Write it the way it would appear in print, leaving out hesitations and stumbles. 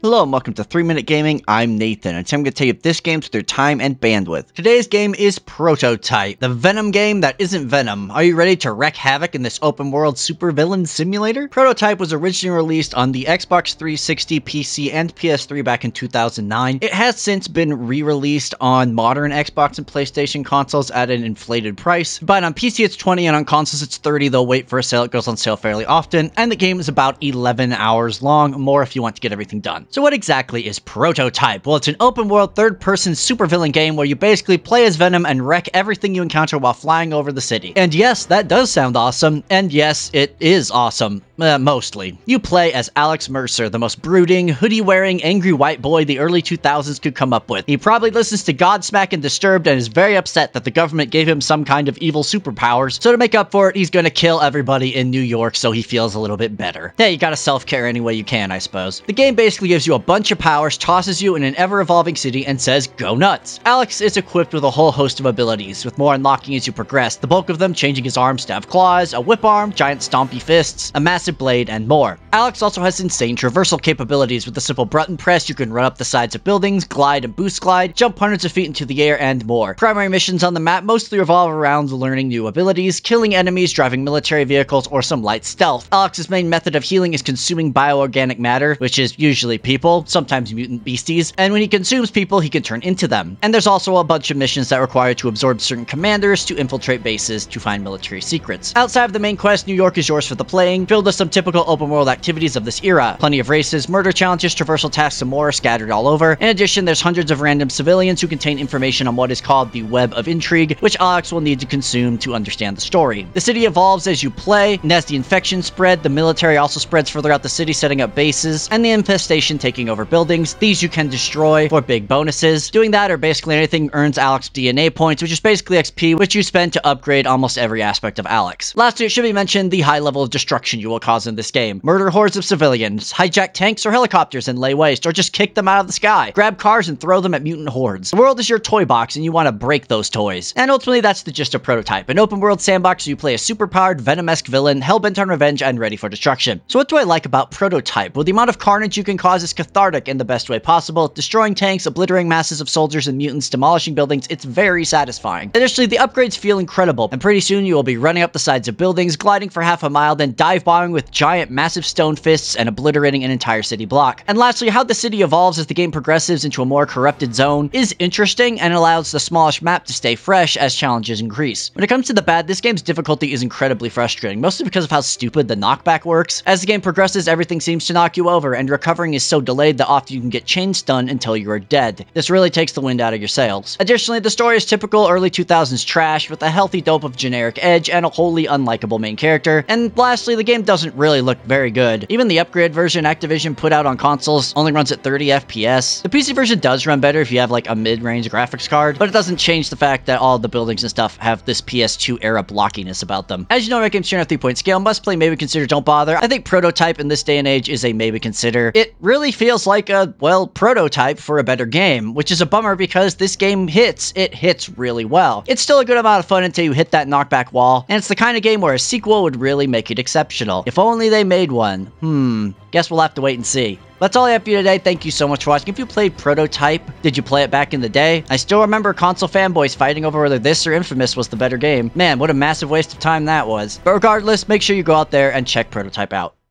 Hello and welcome to 3 Minute Gaming. I'm Nathan, and today I'm going to tell you if this game's worth your time and bandwidth. Today's game is Prototype, the Venom game that isn't Venom. Are you ready to wreak havoc in this open world supervillain simulator? Prototype was originally released on the Xbox 360, PC, and PS3 back in 2009. It has since been re-released on modern Xbox and PlayStation consoles at an inflated price, but on PC it's 20 and on consoles it's 30. They'll wait for a sale. It goes on sale fairly often, and the game is about 11 hours long, more if you want to get everything done. So what exactly is Prototype? Well, it's an open-world, third-person supervillain game where you basically play as Venom and wreck everything you encounter while flying over the city. And yes, that does sound awesome, and yes, it is awesome. Mostly. You play as Alex Mercer, the most brooding, hoodie-wearing, angry white boy the early 2000s could come up with. He probably listens to Godsmack and Disturbed and is very upset that the government gave him some kind of evil superpowers, so to make up for it, he's gonna kill everybody in New York so he feels a little bit better. Yeah, you gotta self-care any way you can, I suppose. The game basically gives you a bunch of powers, tosses you in an ever-evolving city, and says, go nuts. Alex is equipped with a whole host of abilities, with more unlocking as you progress, the bulk of them changing his arms to have claws, a whip arm, giant stompy fists, a massive blade, and more. Alex also has insane traversal capabilities. With a simple button press, you can run up the sides of buildings, glide and boost glide, jump hundreds of feet into the air, and more. Primary missions on the map mostly revolve around learning new abilities, killing enemies, driving military vehicles, or some light stealth. Alex's main method of healing is consuming bioorganic matter, which is usually people, sometimes mutant beasties, and when he consumes people, he can turn into them. And there's also a bunch of missions that require you to absorb certain commanders to infiltrate bases to find military secrets. Outside of the main quest, New York is yours for the playing, filled with some typical open world activities of this era. Plenty of races, murder challenges, traversal tasks, and more scattered all over. In addition, there's hundreds of random civilians who contain information on what is called the Web of Intrigue, which Alex will need to consume to understand the story. The city evolves as you play, and as the infection spread, the military also spreads further out the city, setting up bases, and the infestation taking over buildings. These you can destroy for big bonuses. Doing that, or basically anything, earns Alex DNA points, which is basically XP, which you spend to upgrade almost every aspect of Alex. Lastly, it should be mentioned the high level of destruction you will cause in this game. Murder hordes of civilians, hijack tanks or helicopters and lay waste, or just kick them out of the sky. Grab cars and throw them at mutant hordes. The world is your toy box and you want to break those toys. And ultimately, that's the gist of Prototype. An open world sandbox where you play a superpowered, Venom-esque villain, hell-bent on revenge and ready for destruction. So what do I like about Prototype? Well, the amount of carnage you can cause is cathartic in the best way possible. Destroying tanks, obliterating masses of soldiers and mutants, demolishing buildings, it's very satisfying. Additionally, the upgrades feel incredible, and pretty soon you will be running up the sides of buildings, gliding for half a mile, then dive bombing with giant massive stone fists and obliterating an entire city block. And lastly, how the city evolves as the game progresses into a more corrupted zone is interesting and allows the smallish map to stay fresh as challenges increase. When it comes to the bad, this game's difficulty is incredibly frustrating, mostly because of how stupid the knockback works. As the game progresses, everything seems to knock you over, and recovering is so delayed that often you can get chain stunned until you are dead. This really takes the wind out of your sails. Additionally, the story is typical early 2000s trash with a healthy dope of generic edge and a wholly unlikable main character. And lastly, the game doesn't really look very good. Even the upgrade version Activision put out on consoles only runs at 30 FPS. The PC version does run better if you have like a mid-range graphics card, but it doesn't change the fact that all the buildings and stuff have this PS2 era blockiness about them. As you know, my game's sharing a 3-point scale. Must play, maybe consider, don't bother. I think Prototype in this day and age is a maybe consider. It really feels like a, well, prototype for a better game, which is a bummer because this game hits. It hits really well. It's still a good amount of fun until you hit that knockback wall, and it's the kind of game where a sequel would really make it exceptional. If only they made one. Guess we'll have to wait and see. That's all I have for you today. Thank you so much for watching. If you played Prototype, did you play it back in the day? I still remember console fanboys fighting over whether this or Infamous was the better game. Man, what a massive waste of time that was. But regardless, make sure you go out there and check Prototype out.